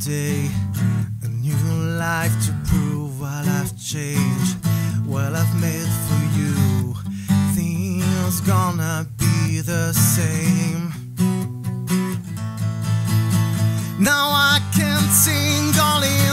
day, a new life to prove what I've changed, what I've made for you. Things gonna be the same. Now I can sing only